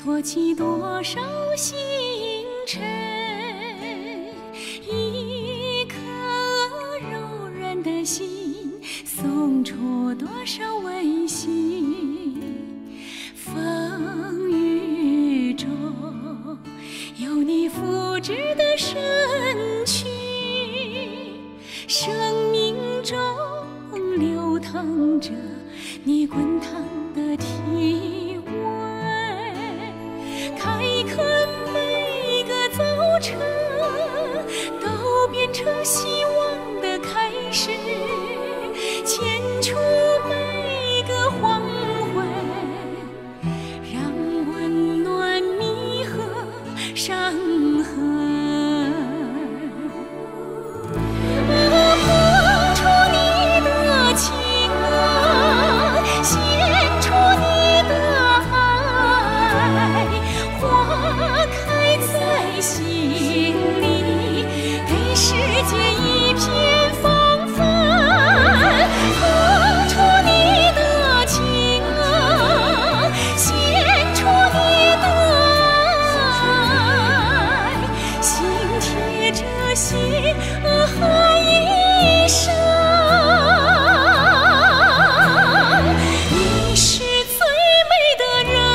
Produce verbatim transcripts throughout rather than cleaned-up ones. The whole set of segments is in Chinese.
托起多少星辰，一颗柔软的心，送出多少温馨。风雨中有你复制的身躯，生命中流淌着你滚烫的体温，开垦每个早晨，都变成希望的开始，牵出每个黄昏，让温暖弥合伤痕。心里给世界一片芳芬，付出你的情啊，献出你的爱，心贴着心和一生。你是最美的人。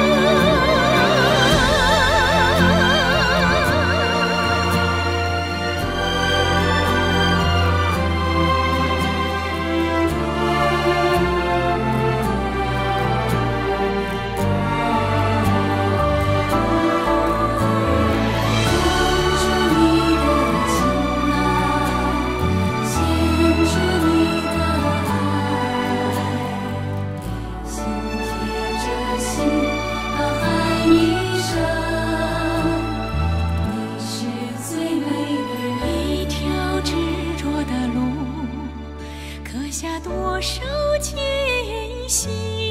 刻下多少艰辛，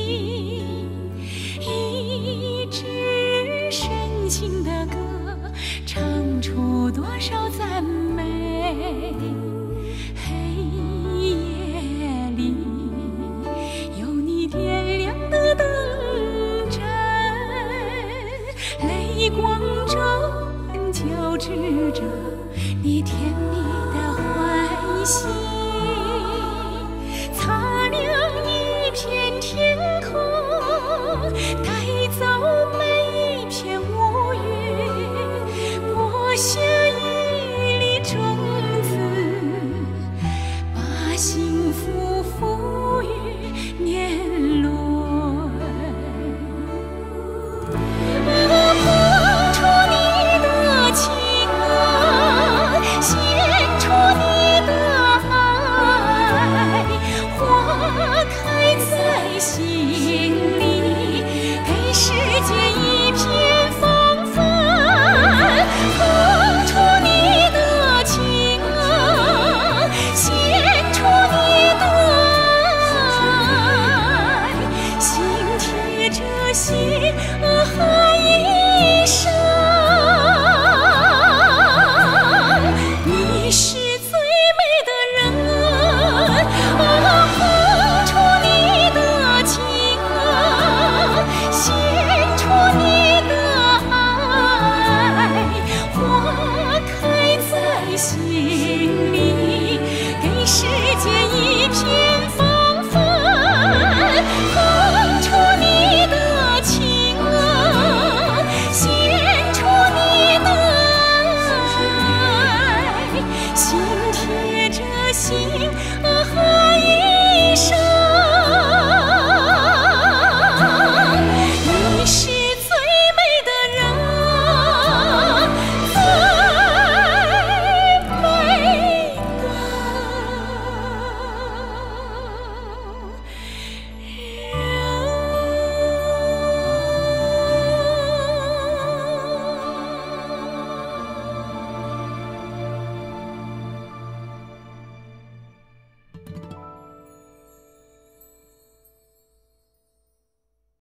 一支深情的歌，唱出多少赞美。黑夜里有你点亮的灯盏，泪光中交织着你甜蜜的欢喜。